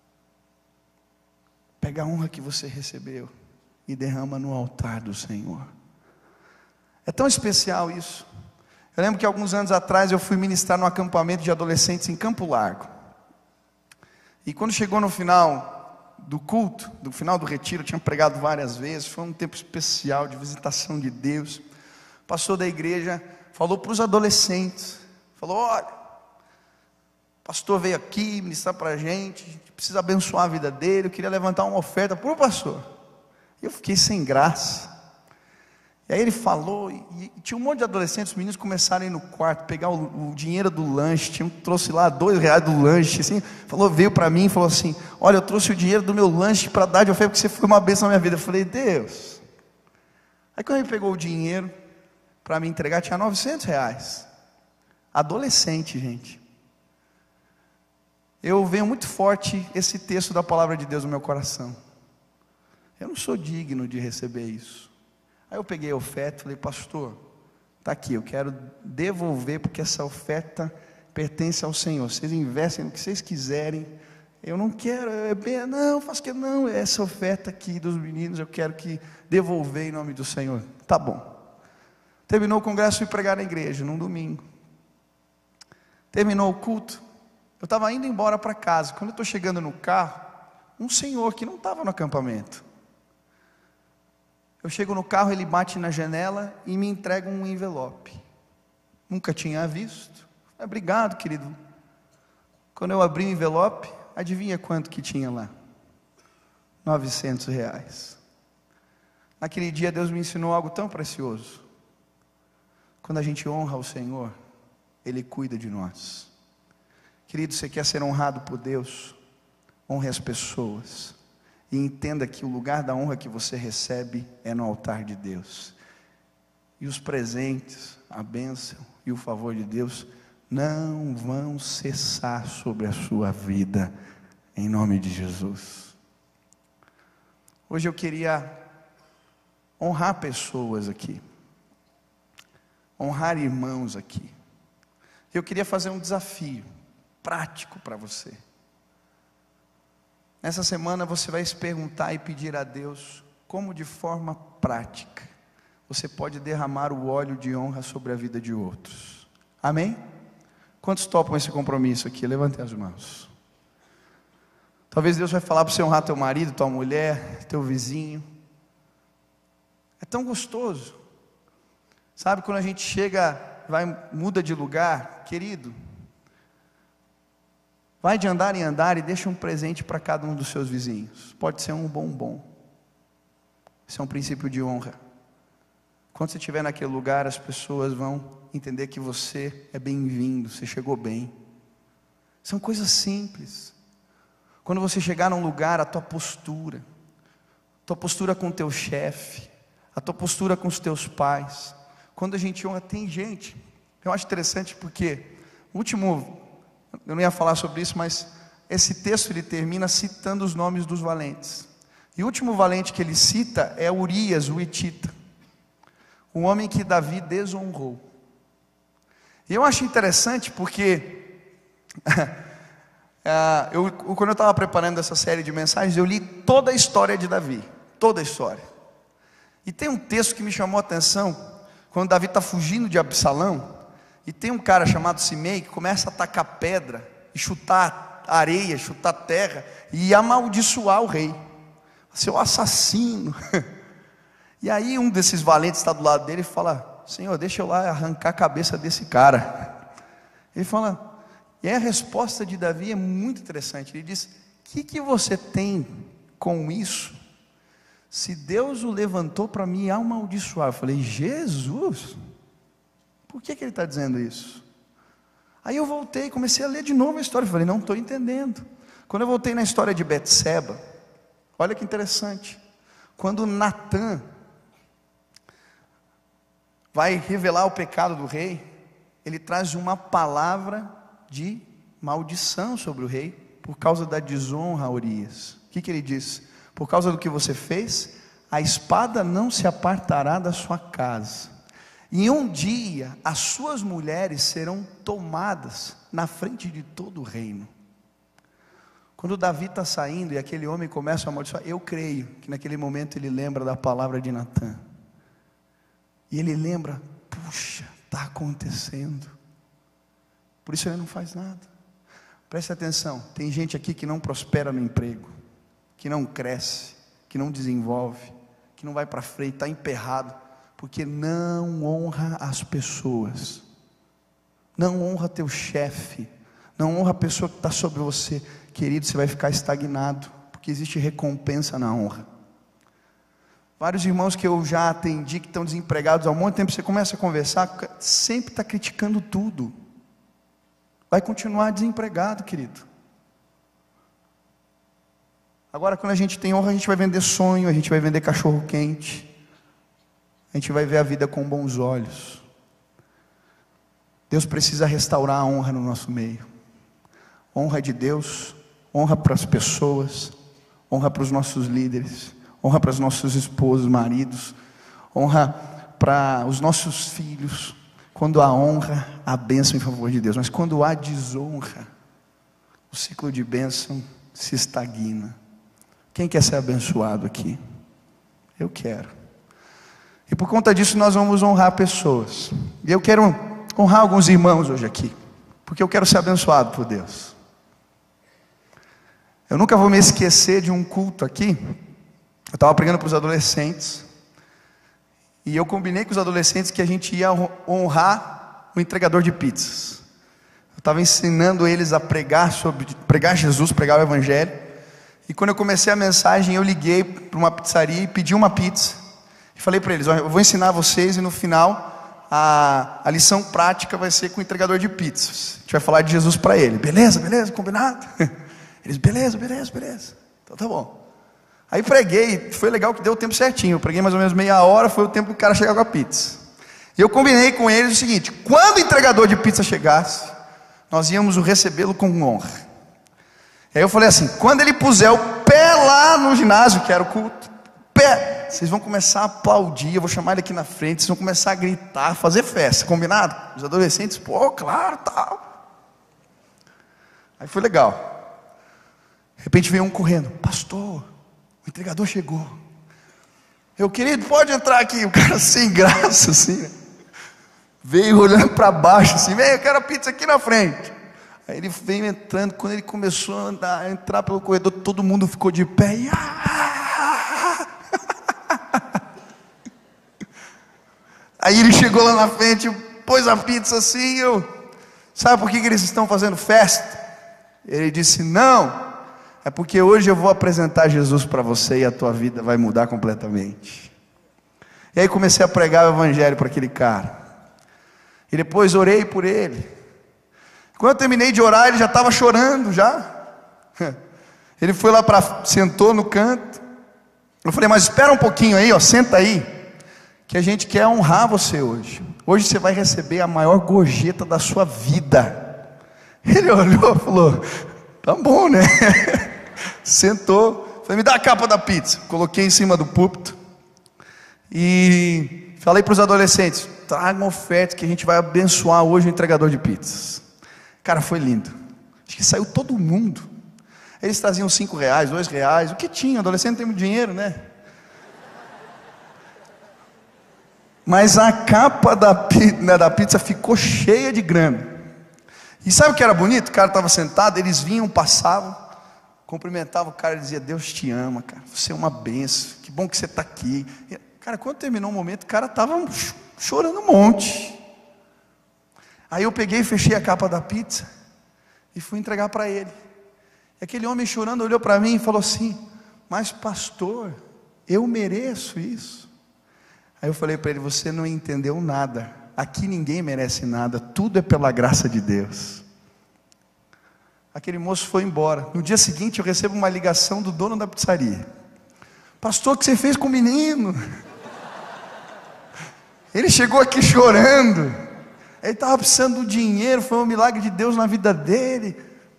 Pega a honra que você recebeu e derrama no altar do Senhor. É tão especial isso. Eu lembro que alguns anos atrás eu fui ministrar num acampamento de adolescentes em Campo Largo. E quando chegou no final do culto, do final do retiro, eu tinha pregado várias vezes, foi um tempo especial de visitação de Deus. O pastor da igreja falou para os adolescentes, falou: olha, o pastor veio aqui ministrar para a gente, a gente precisa abençoar a vida dele, eu queria levantar uma oferta para o pastor. Eu fiquei sem graça. E aí ele falou, e, e tinha um monte de adolescentes, os meninos começaram a ir no quarto, pegar o, o dinheiro do lanche, tinha um que trouxe lá dois reais do lanche, assim, falou, veio para mim e falou assim: olha, eu trouxe o dinheiro do meu lanche para dar de oferta, porque você foi uma bênção na minha vida. Eu falei: Deus. Aí quando ele pegou o dinheiro para me entregar, tinha novecentos reais. Adolescente, gente. Eu venho muito forte esse texto da palavra de Deus no meu coração. Eu não sou digno de receber isso. Aí eu peguei a oferta e falei: pastor, está aqui, eu quero devolver, porque essa oferta pertence ao Senhor. Vocês investem no que vocês quiserem. Eu não quero, é bem, não, faço que não, essa oferta aqui dos meninos, eu quero que devolver em nome do Senhor. Tá bom. Terminou o congresso e fui pregar na igreja, num domingo. Terminou o culto, eu estava indo embora para casa. Quando eu estou chegando no carro, um senhor que não estava no acampamento. Eu chego no carro, ele bate na janela e me entrega um envelope. Nunca tinha visto. Obrigado, querido. Quando eu abri o envelope, adivinha quanto que tinha lá? novecentos reais. Naquele dia Deus me ensinou algo tão precioso. Quando a gente honra o Senhor, Ele cuida de nós. Querido, você quer ser honrado por Deus? Honre as pessoas. E entenda que o lugar da honra que você recebe é no altar de Deus. E os presentes, a bênção e o favor de Deus não vão cessar sobre a sua vida, em nome de Jesus. Hoje eu queria honrar pessoas aqui, honrar irmãos aqui. Eu queria fazer um desafio prático para você. Nessa semana você vai se perguntar e pedir a Deus como de forma prática você pode derramar o óleo de honra sobre a vida de outros. Amém? Quantos topam esse compromisso aqui? Levantem as mãos. Talvez Deus vai falar para você honrar teu marido, tua mulher, teu vizinho. É tão gostoso. Sabe, quando a gente chega, vai, muda de lugar, querido, Vai de andar em andar e deixa um presente para cada um dos seus vizinhos. Pode ser um bombom. Isso é um princípio de honra. Quando você estiver naquele lugar, as pessoas vão entender que você é bem-vindo, você chegou bem. São coisas simples. Quando você chegar num lugar, a tua postura, a tua postura com o teu chefe, a tua postura com os teus pais. Quando a gente honra, tem gente, eu acho interessante porque, o último, eu não ia falar sobre isso, mas esse texto ele termina citando os nomes dos valentes. E o último valente que ele cita é Urias, o Hitita, o homem que Davi desonrou. E eu acho interessante porque Uh, eu, quando eu estava preparando essa série de mensagens, eu li toda a história de Davi, toda a história. E tem um texto que me chamou a atenção, quando Davi está fugindo de Absalão, e tem um cara chamado Simei que começa a atacar pedra, e chutar areia, chutar terra, e amaldiçoar o rei, seu assassino. E aí um desses valentes está do lado dele e fala: Senhor, deixa eu lá arrancar a cabeça desse cara. Ele fala... E aí a resposta de Davi é muito interessante. Ele diz: o que, que você tem com isso? Se Deus o levantou para me amaldiçoar. Eu falei: Jesus, por que, que ele está dizendo isso? Aí eu voltei e comecei a ler de novo a história. Eu falei: não estou entendendo. Quando eu voltei na história de Betseba, olha que interessante. Quando Natã vai revelar o pecado do rei, ele traz uma palavra de maldição sobre o rei, por causa da desonra a Urias. O que, que ele diz? Por causa do que você fez, a espada não se apartará da sua casa, e um dia as suas mulheres serão tomadas na frente de todo o reino. Quando Davi está saindo e aquele homem começa a amaldiçoar, eu creio que naquele momento ele lembra da palavra de Natã, e ele lembra: puxa, está acontecendo. Por isso ele não faz nada. Preste atenção, tem gente aqui que não prospera no emprego, que não cresce, que não desenvolve, que não vai para frente, está emperrado, porque não honra as pessoas, não honra teu chefe, não honra a pessoa que está sobre você. Querido, você vai ficar estagnado, porque existe recompensa na honra. Vários irmãos que eu já atendi, que estão desempregados há um monte de tempo, você começa a conversar, sempre está criticando tudo. Vai continuar desempregado, querido. Agora, quando a gente tem honra, a gente vai vender sonho, a gente vai vender cachorro quente, a gente vai ver a vida com bons olhos. Deus precisa restaurar a honra no nosso meio. Honra de Deus, honra para as pessoas, honra para os nossos líderes, honra para os nossos esposos, maridos, honra para os nossos filhos. Quando há honra, há bênção em favor de Deus. Mas quando há desonra, o ciclo de bênção se estagna. Quem quer ser abençoado aqui? Eu quero. E por conta disso nós vamos honrar pessoas. E eu quero honrar alguns irmãos hoje aqui, porque eu quero ser abençoado por Deus. Eu nunca vou me esquecer de um culto aqui. Eu estava pregando para os adolescentes, e eu combinei com os adolescentes que a gente ia honrar o entregador de pizzas. Eu estava ensinando eles a pregar sobre pregar Jesus, pregar o Evangelho. E quando eu comecei a mensagem, eu liguei para uma pizzaria e pedi uma pizza. E falei para eles: olha, eu vou ensinar vocês, e no final a, a lição prática vai ser com o entregador de pizzas. A gente vai falar de Jesus para ele. Beleza, beleza, combinado? Eles: beleza, beleza, beleza. Então tá bom. Aí preguei, foi legal que deu o tempo certinho. Eu preguei mais ou menos meia hora, foi o tempo que o cara chegar com a pizza. E eu combinei com eles o seguinte: quando o entregador de pizza chegasse, nós íamos o recebê-lo com honra. Aí eu falei assim: quando ele puser o pé lá no ginásio, que era o culto, pé, vocês vão começar a aplaudir, eu vou chamar ele aqui na frente, vocês vão começar a gritar, fazer festa, combinado? Os adolescentes: pô, claro, tal. Aí foi legal. De repente veio um correndo: pastor, o entregador chegou. Eu: querido, pode entrar aqui. O cara sem graça assim, né? Veio olhando para baixo assim: vem, eu quero a pizza aqui na frente. Aí ele veio entrando. Quando ele começou a andar, a entrar pelo corredor, todo mundo ficou de pé e... Aí ele chegou lá na frente, pôs a pizza assim. Eu... Sabe por que, que eles estão fazendo festa? Ele disse: não, é porque hoje eu vou apresentar Jesus para você e a tua vida vai mudar completamente. E aí comecei a pregar o evangelho para aquele cara. E depois orei por ele. Quando eu terminei de orar, ele já estava chorando já. Ele foi lá para, sentou no canto. Eu falei: mas espera um pouquinho aí, ó, senta aí, que a gente quer honrar você hoje. Hoje você vai receber a maior gorjeta da sua vida. Ele olhou e falou: tá bom, né? Sentou. Falei: me dá a capa da pizza. Coloquei em cima do púlpito e falei para os adolescentes: tragam ofertas que a gente vai abençoar hoje o entregador de pizzas. Cara, foi lindo. Acho que saiu todo mundo. Eles traziam cinco reais, dois reais, o que tinha, adolescente não tem muito dinheiro, né? Mas a capa da, né, da pizza ficou cheia de grana. E sabe o que era bonito? O cara estava sentado, eles vinham, passavam, cumprimentavam o cara e dizia: Deus te ama, cara, você é uma benção, que bom que você está aqui. E, cara, quando terminou o momento, o cara estava chorando um monte. Aí eu peguei e fechei a capa da pizza e fui entregar para ele. E aquele homem chorando olhou para mim e falou assim: mas pastor, eu mereço isso? Aí eu falei para ele: você não entendeu nada, aqui ninguém merece nada, tudo é pela graça de Deus. Aquele moço foi embora. No dia seguinte eu recebo uma ligação do dono da pizzaria: pastor, o que você fez com o menino? Ele chegou aqui chorando, ele estava precisando do dinheiro, foi um milagre de Deus na vida dele.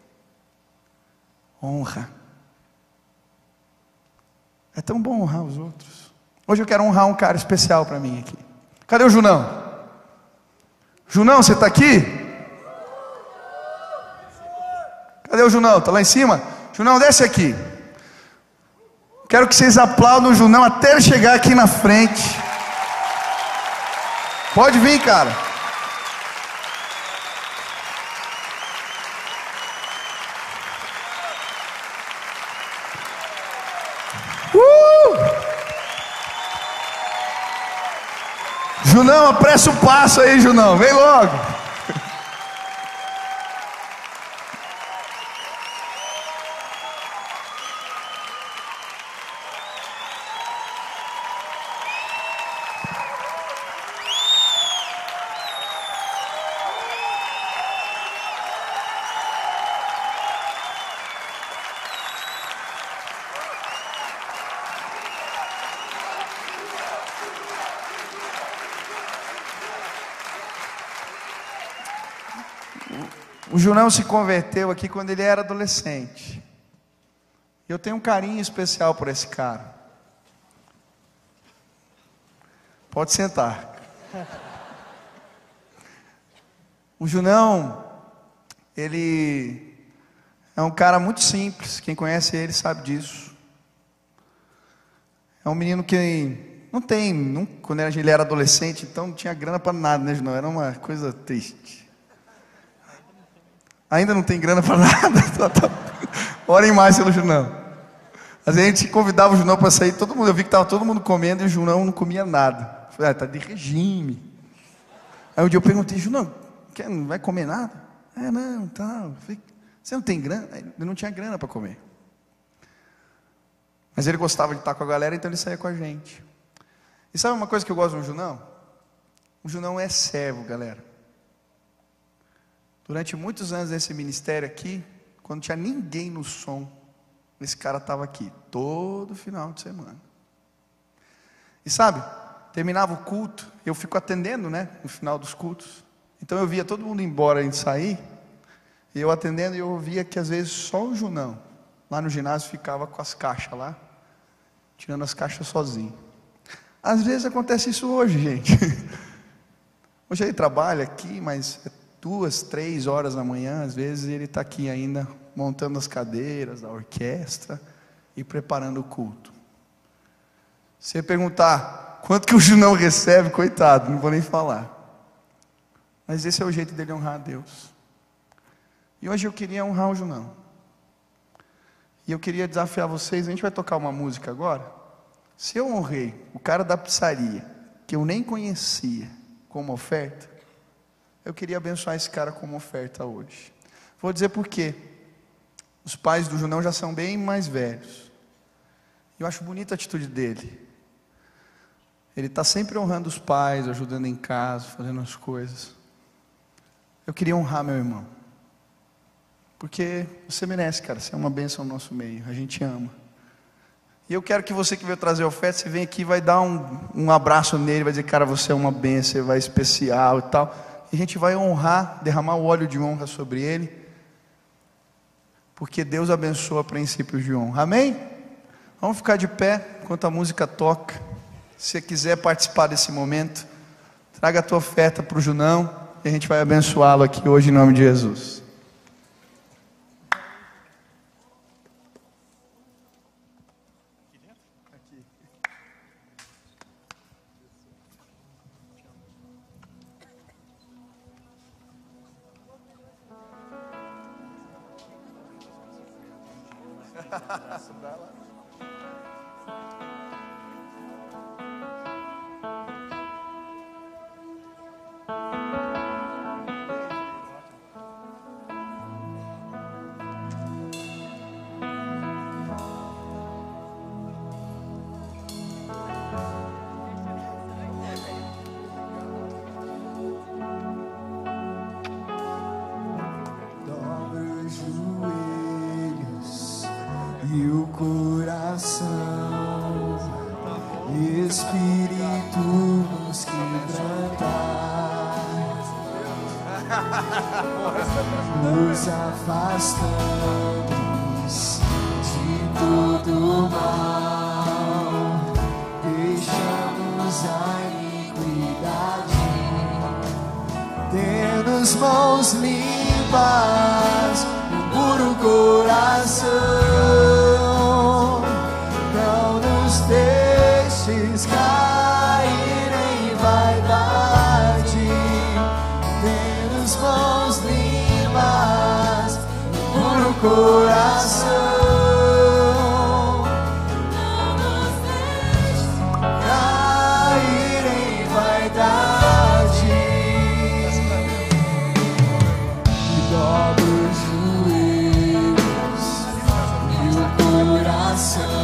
Honra. É tão bom honrar os outros. Hoje eu quero honrar um cara especial para mim aqui. Cadê o Junão? Junão, você está aqui? Cadê o Junão? Está lá em cima? Junão, desce aqui. Quero que vocês aplaudam o Junão até ele chegar aqui na frente. Pode vir, cara. Junão, apressa o passo aí, Junão, vem logo. O Junão se converteu aqui quando ele era adolescente. Eu tenho um carinho especial por esse cara. Pode sentar. O Junão, ele é um cara muito simples. Quem conhece ele sabe disso. É um menino que não tem, não, quando ele era adolescente, então não tinha grana para nada, né, Junão? Era uma coisa triste. Ainda não tem grana para nada. Orem mais pelo Junão. Às vezes a gente convidava o Junão para sair, todo mundo, eu vi que estava todo mundo comendo e o Junão não comia nada. Eu falei: ah, está de regime. Aí um dia eu perguntei: Junão, quer, não vai comer nada? É, não, tal. Tá. Você não tem grana? Ele não tinha grana para comer. Mas ele gostava de estar com a galera, então ele saía com a gente. E sabe uma coisa que eu gosto do Junão? O Junão é servo, galera. Durante muitos anos nesse ministério aqui, quando não tinha ninguém no som, esse cara estava aqui, todo final de semana. E sabe, terminava o culto, eu fico atendendo, né, no final dos cultos. Então eu via todo mundo embora, a gente sair, e eu atendendo, e eu via que às vezes só o Junão, lá no ginásio, ficava com as caixas lá, tirando as caixas sozinho. Às vezes acontece isso hoje, gente. Hoje ele trabalha aqui, mas duas, três horas da manhã, às vezes ele está aqui ainda, montando as cadeiras da orquestra e preparando o culto. Se você perguntar quanto que o Junão recebe, coitado, não vou nem falar. Mas esse é o jeito dele honrar a Deus. E hoje eu queria honrar o Junão. E eu queria desafiar vocês, a gente vai tocar uma música agora. Se eu honrei o cara da pizzaria, que eu nem conhecia, como oferta, eu queria abençoar esse cara como oferta hoje. Vou dizer por quê. Os pais do Junão já são bem mais velhos. Eu acho bonita a atitude dele. Ele está sempre honrando os pais, ajudando em casa, fazendo as coisas. Eu queria honrar meu irmão. Porque você merece, cara. Você é uma bênção no nosso meio. A gente ama. E eu quero que você que veio trazer oferta, você vem aqui e vai dar um, um abraço nele, vai dizer, cara, você é uma bênção, você vai especial e tal. E a gente vai honrar, derramar o óleo de honra sobre ele. Porque Deus abençoa princípios de honra. Amém? Vamos ficar de pé enquanto a música toca. Se você quiser participar desse momento, traga a tua oferta para o Junão e a gente vai abençoá-lo aqui hoje em nome de Jesus. E o coração, Espírito nos quebrantar, nos afastamos de todo mal, deixamos a iniquidade, temos mãos limpas, um puro coração. Deixes cair em vaidade, temos mãos limpas, puro coração. Não nos deixes cair em vaidade, e dobra os joelhos e o coração.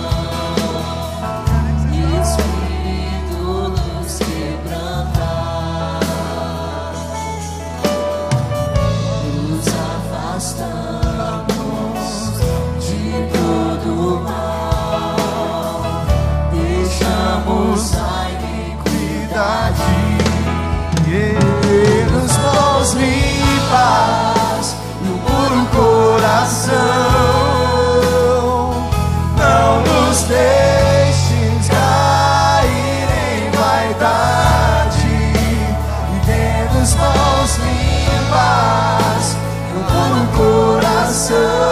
Temos mãos limpas e um puro coração. Não nos deixes cair em vaidade, e temos mãos limpas e um puro coração.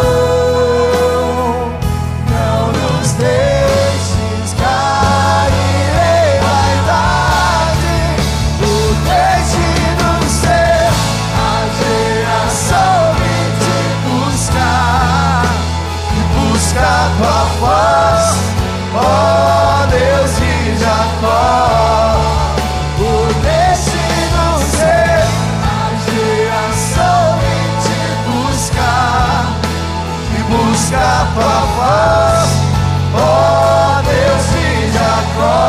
Não nos deixes cair em vaidade, deixe-nos ser a geração que te buscar, e buscar tua voz, ó Deus de Jacó. Oh, deixe-nos ser a geração que te buscar, e buscar tua voz, ó Deus de Jacó.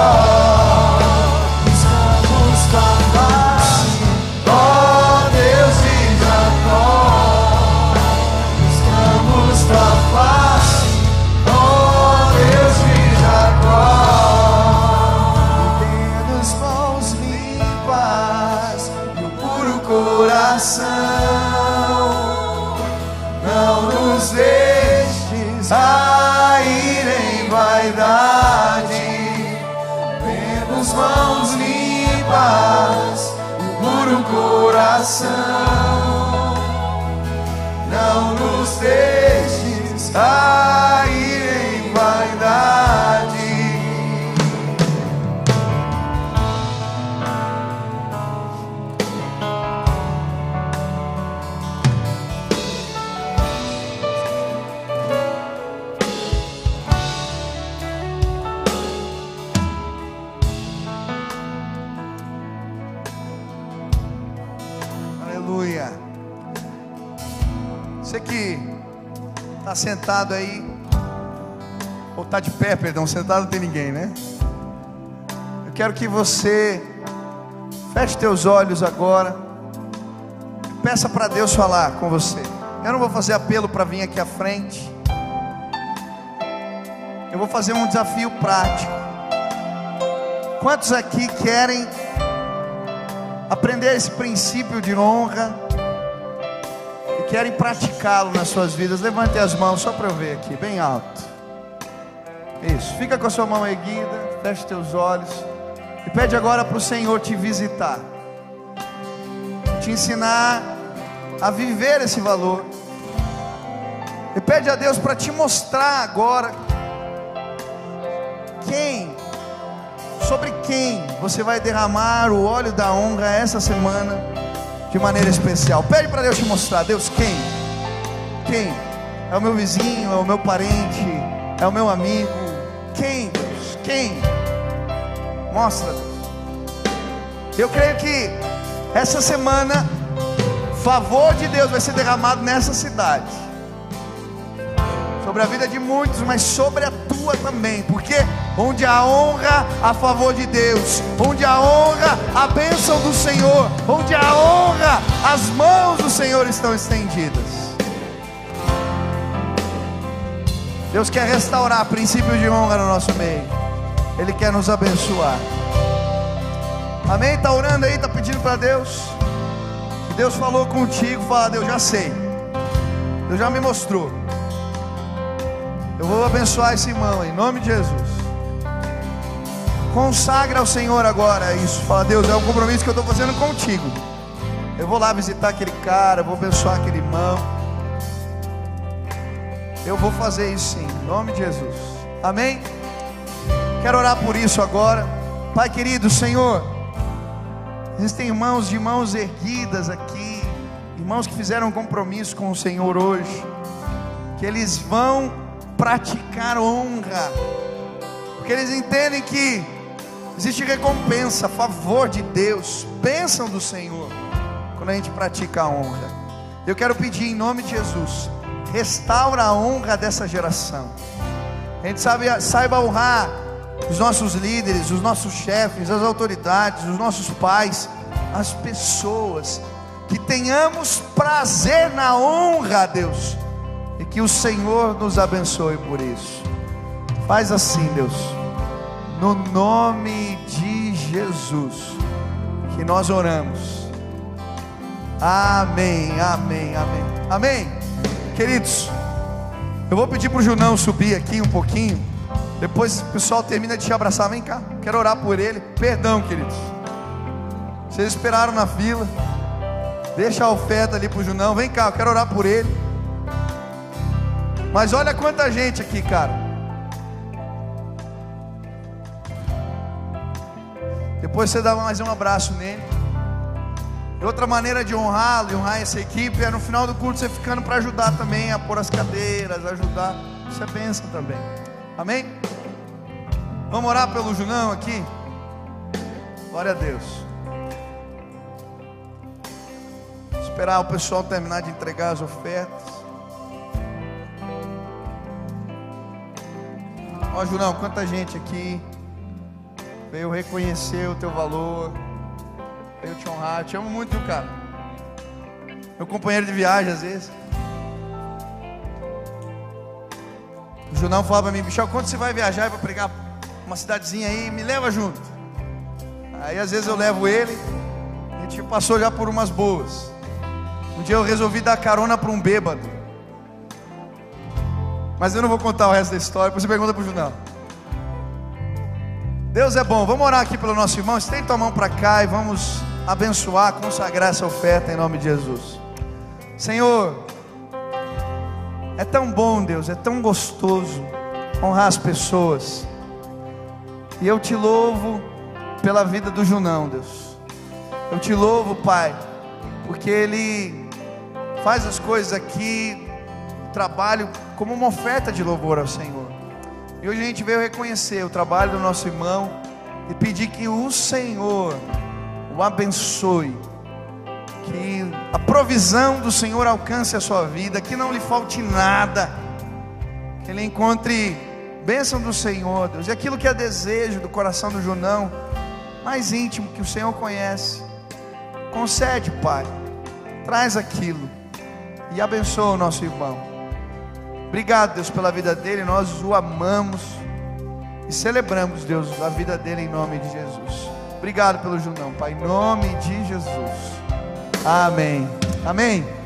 Buscamos tua face, ó Deus de Jacó. Buscamos tua face, ó Deus de Jacó. E temos mãos limpas e um puro coração. Não nos deixes cair em vaidade, temos mãos limpas e puro coração. Não nos deixes cair em vaidade. Aleluia. Você que está sentado aí, ou está de pé, perdão, sentado não tem ninguém, né? Eu quero que você feche teus olhos agora, peça para Deus falar com você. Eu não vou fazer apelo para vir aqui à frente. Eu vou fazer um desafio prático. Quantos aqui querem aprender esse princípio de honra e querem praticá-lo nas suas vidas? Levante as mãos só para eu ver aqui, bem alto. Isso, fica com a sua mão erguida, feche teus olhos e pede agora para o Senhor te visitar, te ensinar a viver esse valor. E pede a Deus para te mostrar agora quem, sobre quem você vai derramar o óleo da honra essa semana de maneira especial. Pede para Deus te mostrar. Deus, quem? Quem? É o meu vizinho, é o meu parente, é o meu amigo. Quem, Deus? Quem? Mostra, Deus. Eu creio que essa semana favor de Deus vai ser derramado nessa cidade, sobre a vida de muitos, mas sobre a tua também, porque onde há honra, há favor de Deus. Onde há honra, a bênção do Senhor. Onde há honra, as mãos do Senhor estão estendidas. Deus quer restaurar princípios de honra no nosso meio. Ele quer nos abençoar. Amém? Está orando aí, está pedindo para Deus. Se Deus falou contigo, fala: Deus, já sei, Deus já me mostrou. Eu vou abençoar esse irmão em nome de Jesus. Consagra ao Senhor agora isso. Fala: Deus, é um compromisso que eu estou fazendo contigo. Eu vou lá visitar aquele cara, eu vou abençoar aquele irmão. Eu vou fazer isso sim, em nome de Jesus. Amém? Quero orar por isso agora. Pai querido, Senhor, existem irmãos de mãos erguidas aqui, irmãos que fizeram um compromisso com o Senhor hoje, que eles vão praticar honra, porque eles entendem que existe recompensa, favor de Deus, bênção do Senhor, quando a gente pratica a honra. Eu quero pedir em nome de Jesus, restaura a honra dessa geração. A gente sabe, saiba honrar os nossos líderes, os nossos chefes, as autoridades, os nossos pais, as pessoas, que tenhamos prazer na honra, Deus, e que o Senhor nos abençoe por isso. Faz assim, Deus, no nome de Jesus que nós oramos. Amém, amém, amém, amém. Queridos, eu vou pedir para o Junão subir aqui um pouquinho. Depois o pessoal termina de te abraçar. Vem cá, quero orar por ele. Perdão, queridos, vocês esperaram na fila. Deixa a oferta ali para o Junão. Vem cá, eu quero orar por ele. Mas olha quanta gente aqui, cara. Depois você dá mais um abraço nele. E outra maneira de honrá-lo e honrar essa equipe é no final do culto você ficando para ajudar também a pôr as cadeiras, ajudar. Isso é bênção também. Amém? Vamos orar pelo Junão aqui. Glória a Deus. Esperar o pessoal terminar de entregar as ofertas. Ó, Junão, quanta gente aqui veio reconhecer o teu valor, veio te honrar. Eu te amo muito, cara. Meu companheiro de viagem às vezes. O Junão falava para mim: Michel, quando você vai viajar para pregar uma cidadezinha aí, me leva junto. Aí às vezes eu levo ele. A gente passou já por umas boas. Um dia eu resolvi dar carona para um bêbado, mas eu não vou contar o resto da história. Depois você pergunta para o Junão. Deus é bom. Vamos orar aqui pelo nosso irmão. Estende tua mão para cá e vamos abençoar, consagrar essa oferta em nome de Jesus. Senhor, é tão bom, Deus, é tão gostoso honrar as pessoas. E eu te louvo pela vida do Junão, Deus. Eu te louvo, Pai, porque ele faz as coisas aqui, o trabalho, como uma oferta de louvor ao Senhor. E hoje a gente veio reconhecer o trabalho do nosso irmão e pedir que o Senhor o abençoe, que a provisão do Senhor alcance a sua vida, que não lhe falte nada, que ele encontre bênção do Senhor, Deus, e aquilo que é desejo do coração do Junão, mais íntimo, que o Senhor conhece, concede, Pai, traz aquilo e abençoa o nosso irmão. Obrigado, Deus, pela vida dele, nós o amamos e celebramos, Deus, a vida dele em nome de Jesus. Obrigado pelo Junão, Pai, em nome de Jesus. Amém. Amém.